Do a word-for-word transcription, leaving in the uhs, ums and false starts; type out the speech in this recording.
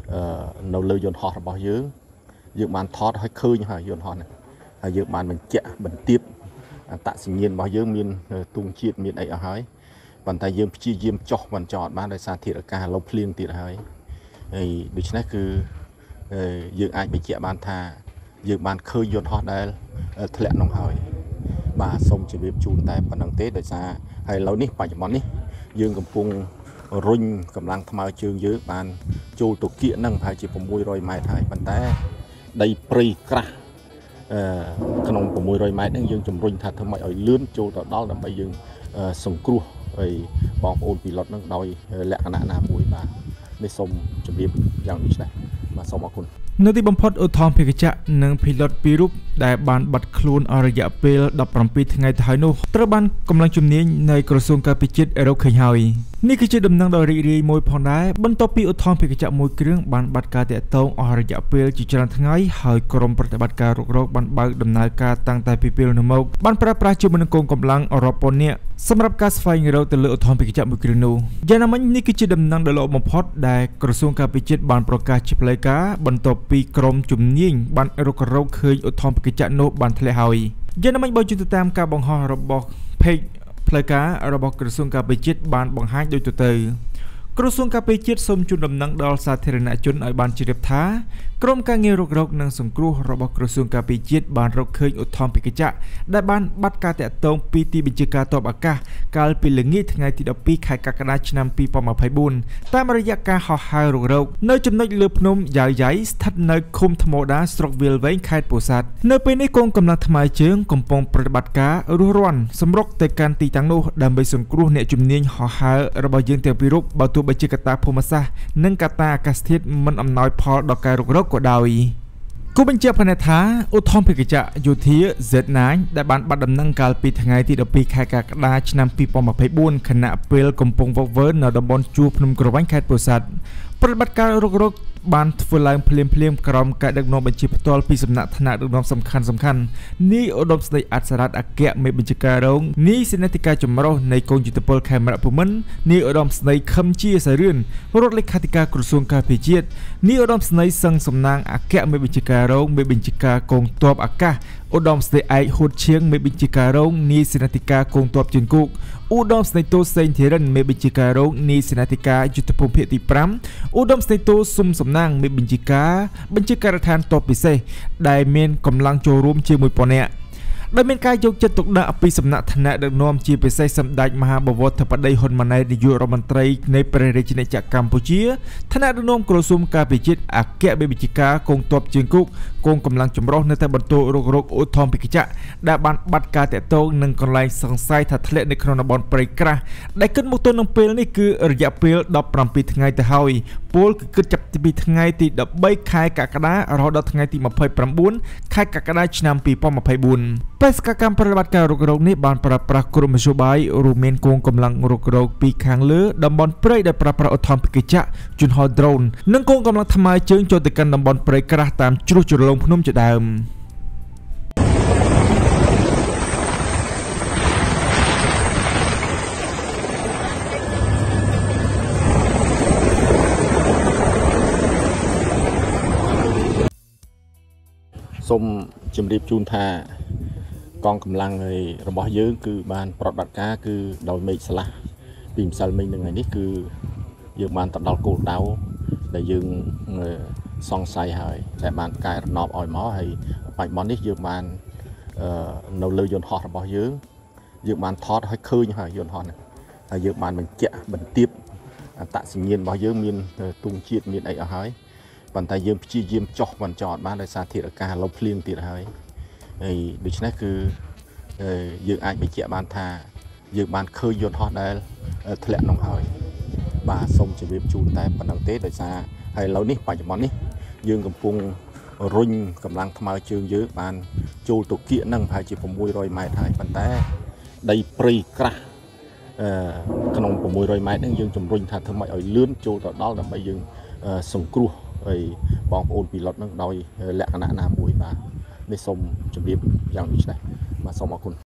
នៅលើយន្តហោះរបស់យើងយើងបានថតឲ្យឃើញហើយយន្តហោះនេះហើយយើងបានបញ្ជាក់បន្ទាបអត្តសញ្ញាណរបស់យើងមានទង់ជាតិមានអីអស់ហើយប៉ុន្តែយើងព្យាយាមចោះមិនចោតបានដោយសារធាតុអាកាសឡូវភ្លៀងទៀតហើយហើយដូច្នេះគឺយើងអាចបញ្ជាក់បានថាយើងបានឃើញយន្តហោះដែលធ្លាក់នោះហើយបាទសូមជម្រាបជូនតែប៉ុណ្្នឹងទេដោយសារហើយឥឡូវនេះបច្ចុប្បន្ននេះយើងកំពុងរុញកម្លាំងថ្មើរជើងយើងបានចូលទៅគៀកនឹងប្រហែលជា600ម៉ែត្រហើយប៉ុន្តែដីព្រៃក្រាស់អឺក្នុង600ម៉ែត្រហ្នឹងយើងជំរុញថាធ្វើម៉េចឲ្យលឿនចូលទៅដល់ដើម្បីយើងសង្គ្រោះហើយបងប្អូនពីឡុតហ្នឹងដោយលក្ខណៈណាមួយបាទនេះសូមជម្រាបយ៉ាងដូចនេះបាទសូមអរគុណនៅទីបំផុតឧទ្ធម្ភាគចក្រនិងភីឡុតពីររូបដែលបានបាត់ខ្លួនអស់រយៈពេល17ថ្ងៃទៅហើយនោះត្រូវបានកម្លាំងជំនាញនៃក្រសួងការពារជាតិរកឃើញហើយនេះគឺជាដំណឹងដ៏រីករាយមួយផងដែរបន្ទាប់ពីឧទ្ធម្ភាគចក្រមួយគ្រឿងបានបាត់ការតាក់ទងអស់រយៈពេលជាច្រើនថ្ងៃហើយក្រុមប្រតិបត្តិការរុករកបានបើកដំណើរការតាំងតែពីពេលនោះមកបានប្រើប្រាស់ជាមួយនឹងកងកម្លាំងរាប់ពាន់នាក់សម្រាប់ការស្វែងរកទៅលើឧទ្ធម្ភាគចក្រមួយគ្រឿងនោះយ៉ាងណាមិញនេះគឺជាដំណឹងដ៏ល្អបំផុតដែលក្រសួងការពារជាតិបានប្រកាសជាផ្លូវការបន្ទាប់ពីក្រុមជំនាញបានរុករកឃើញឧទ្ធម្ភាគចក្រនោះបានធ្លាក់ហើយយ៉ាងណាមិញបើជួយទៅតាមការបង្ហោះរបស់ page ផ្លូវការរបស់ក្រសួងការពារជាតិបានបង្ហាញដូចទៅក្រសួងការពារជាតិសូមជូនដំណឹងដល់សាធារណជនឲ្យបានជ្រាបថាក្រុមការងាររុករកនិងសង្គ្រោះរបស់ក្រសួងការពារជាតិបានរកឃើញឧទ្ធម្ភាគចក្រដែលបានបាត់ការតាក់ទងពីទីបញ្ជាការទ័ពអាកាសកាលពីល្ងាចថ្ងៃទី12ខែកក្កដាឆ្នាំ2024តាមរយៈការហោះហើររុករកនៅចំណុចលើភ្នំយ៉ាវយ៉ៃស្ថិតនៅឃុំថ្មដាស្រុកវាលវែងខេត្តពោធិ៍សាត់នៅពេលនេះកងកម្លាំងថ្មើរជើងកំពុងប្រតិបត្តិការរស់រាន់សម្រុកទៅកាន់ទីតាំងនោះដើម្បីសង្គ្រោះអ្នកជំនាញហោះហើររបស់យើងទាំងពីររូបបើទោះបីជាកត្តាភូមិសាស្ត្រនិងកត្តាអាកាសធាតុមិនអំណោយផលដល់ការរុករកក៏ដោយគូបញ្ជាក់ផ្នែកថាឧទ្ធម្ភាគចក្រយោធា ហ្សេដ ណាइन ដែលបានបាត់ដំណឹងកាលពីថ្ងៃទី12ខែកក្កដាឆ្នាំ2024ខណៈពេលកំពុងវឹកវើនៅតំបន់ជួរភ្នំក្រវាញខេត្តពោធិ៍សាត់ប្រតិបត្តិការរុករកបានធ្វើឡើងភ្លាមភ្លាមក្រោមការដឹកនាំបញ្ជាផ្ទាល់ពីសំណាក់ថ្នាក់ដឹកនាំសំខាន់សំខាន់នាយឧត្តមស្ដីអសរតអគ្គមេបញ្ជាការរងនាយសេនាធិការចម្រុះនៃកងយុទ្ធពលខេមរៈភូមិន្ទនាយឧត្តមស្ដីខឹមជាសៃរឿនរដ្ឋលេខាធិការក្រសួងការពារជាតិនាយឧត្តមស្ដីសឹងសំណាងអគ្គមេបញ្ជាការរងមេបញ្ជាការកងទ័ពអាកាសឧត្តមស្ដីឯកហួតឈៀងមេបញ្ជាការរងនាយសេនាធិការកងទ័ពជើងគោកឧត្តមស្ដីតូសេងធីរិនមេបញ្ជាការរងនាយសេនាធិការយុទ្ធភូមិភាគទី5ឧត្តមស្ដីតូស៊ុំសំណាងមេបញ្ជាការបញ្ជាការដ្ឋានទ័ពពិសេសដែលមានកម្លាំងចូលរួមជាងមួយពាន់នាក់ដែលមានការយកចិត្តទុកដាក់ពីសំណាក់ថ្នាក់ដឹកនាំជាពិសេសសម្ដេចមហាបវរធិបតីហ៊ុនម៉ាណែតនាយករដ្ឋមន្ត្រីនៃព្រះរាជាណាចក្រកម្ពុជាថ្នាក់ដឹកនាំក្រសួងការពារជាតិអគ្គមេបញ្ជាការកងទ័ពជើងគោកកងកម្លាំងចម្រុះនៅតែបន្តរុករកឧទ្ធម្ភាគចក្រដែលបានបាត់ការតាក់ទងនឹងកន្លែងសង្ស័យថាធ្លាក់នៅក្នុងតំបន់ព្រៃក្រាស់ដែលគិតមកទល់នឹងពេលនេះគឺរយៈពេល17ថ្ងៃទៅហើយពលគឺគិតចាប់ពីថ្ងៃទី13ខែកក្កដារហូតដល់ថ្ងៃទី29ខែកក្កដាឆ្នាំ2024បេសកកម្មប្រតិបត្តិការរុករកនេះបានប្រើប្រាស់ក្រុមមធ្យោបាយរួមមានកងកម្លាំងរុករកពីខាងលើតំបន់ព្រៃដែលប្រើប្រាស់ឧទ្ធម្ភាគចក្រយន្តហោះ drone និងកងកម្លាំងថ្មើរជើងចូលទៅកាន់តំបន់ព្រៃក្រាស់តាមជ្រោះជ្រលងភ្នំជាដើមសូមជម្រាបជូនថាកងកម្លាំងរបស់យើងគឺបានប្រតិបត្តិការគឺដោយមេឃស្លាស់ពីម្សិលមិញនឹងថ្ងៃនេះគឺយើងបានទៅដល់គោលដៅដែលយើងសង្ស័យហើយដែលបានកែរណបឲ្យមកហើយបច្ចុប្បន្ននេះយើងបាននៅលើយន្តហោះរបស់យើងយើងបានថតឲ្យឃើញហើយយន្តហោះនេះហើយយើងបានបញ្ជាក់បន្ទាបអត្តសញ្ញាណរបស់យើងមានទង់ជាតិមានអីអស់ហើយប៉ុន្តែយើងព្យាយាមចោះមិនចោតបានដោយសារធាតុអាកាសឡូវភ្លៀងទៀតហើយហើយដូច្នេះគឺយើងអាចបញ្ជាក់បានថាយើងបានឃើញយន្តហោះដែលធ្លាក់នោះហើយបាទសូមជម្រាបជូនតែប៉ុណ្្នឹងទេដោយសារហើយឥឡូវនេះបច្ចុប្បន្ននេះយើងកំពុងរុញកម្លាំងថ្មើរជើងយើងបានចូលទៅគៀកនឹងប្រហែលជា600ម៉ែត្រហើយប៉ុន្តែដីព្រៃក្រាស់អឺក្នុង600ម៉ែត្រហ្នឹងយើងជំរុញថាធ្វើម៉េចឲ្យលឿនចូលទៅដល់ដើម្បីយើងសង្គ្រោះហើយបងប្អូនពីឡុតហ្នឹងដោយលក្ខណៈណាមួយបាទនេះសូមជម្រាបយ៉ាងដូចនេះបាទសូមអរគុណ